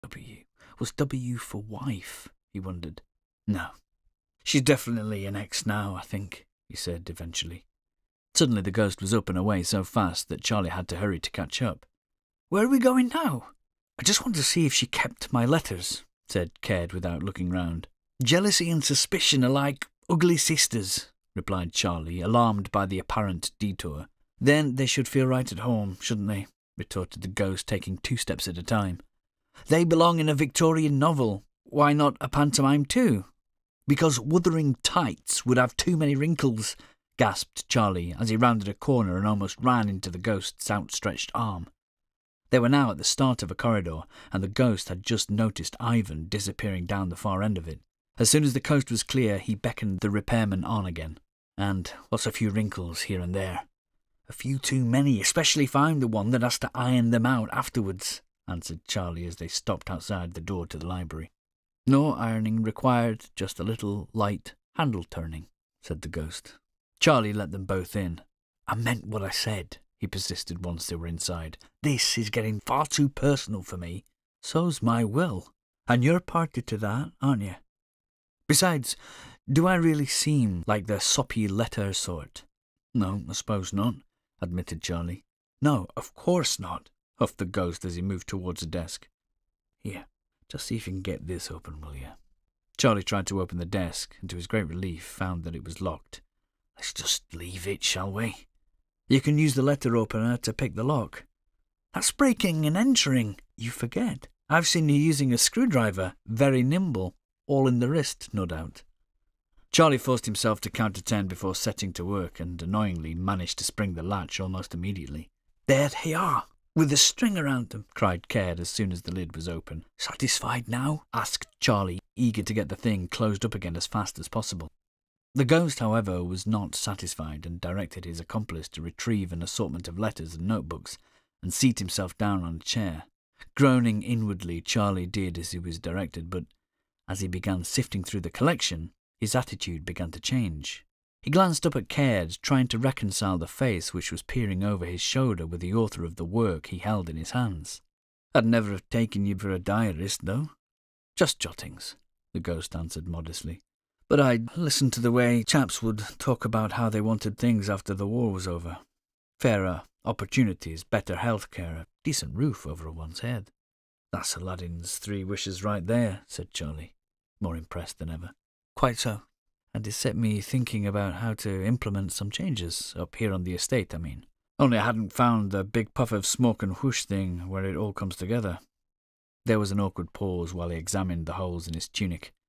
W. Was W for wife? He wondered. No. She's definitely an ex now, I think, he said eventually. Suddenly the ghost was up and away so fast that Charlie had to hurry to catch up. Where are we going now? I just want to see if she kept my letters, said Caird without looking round. Jealousy and suspicion are like ugly sisters, replied Charlie, alarmed by the apparent detour. Then they should feel right at home, shouldn't they? Retorted the ghost, taking 2 steps at a time. They belong in a Victorian novel. Why not a pantomime too? Because Wuthering Tights would have too many wrinkles, gasped Charlie as he rounded a corner and almost ran into the ghost's outstretched arm. They were now at the start of a corridor, and the ghost had just noticed Ivan disappearing down the far end of it. As soon as the coast was clear, he beckoned the repairman on again. And what's a few wrinkles here and there? A few too many, especially if I'm the one that has to iron them out afterwards, answered Charlie as they stopped outside the door to the library. No ironing required, just a little light handle-turning, said the ghost. Charlie let them both in. I meant what I said, he persisted once they were inside. This is getting far too personal for me. So's my will. And you're party to that, aren't you? Besides, do I really seem like the soppy letter sort? No, I suppose not, admitted Charlie. No, of course not, huffed the ghost as he moved towards the desk. Here, just see if you can get this open, will you? Charlie tried to open the desk, and to his great relief found that it was locked. Let's just leave it, shall we? You can use the letter opener to pick the lock. That's breaking and entering. You forget. I've seen you using a screwdriver, very nimble, all in the wrist, no doubt. Charlie forced himself to count to 10 before setting to work, and annoyingly managed to spring the latch almost immediately. There they are, with a string around them, cried Caird as soon as the lid was open. Satisfied now? Asked Charlie, eager to get the thing closed up again as fast as possible. The ghost, however, was not satisfied and directed his accomplice to retrieve an assortment of letters and notebooks and seat himself down on a chair. Groaning inwardly, Charlie did as he was directed, but as he began sifting through the collection, his attitude began to change. He glanced up at Caird, trying to reconcile the face which was peering over his shoulder with the author of the work he held in his hands. I'd never have taken you for a diarist, though. Just jottings, the ghost answered modestly. But I listened to the way chaps would talk about how they wanted things after the war was over. Fairer opportunities, better healthcare, a decent roof over one's head. That's Aladdin's 3 wishes right there, said Charlie, more impressed than ever. Quite so. And it set me thinking about how to implement some changes, up here on the estate, I mean. Only I hadn't found the big puff of smoke and whoosh thing where it all comes together. There was an awkward pause while he examined the holes in his tunic.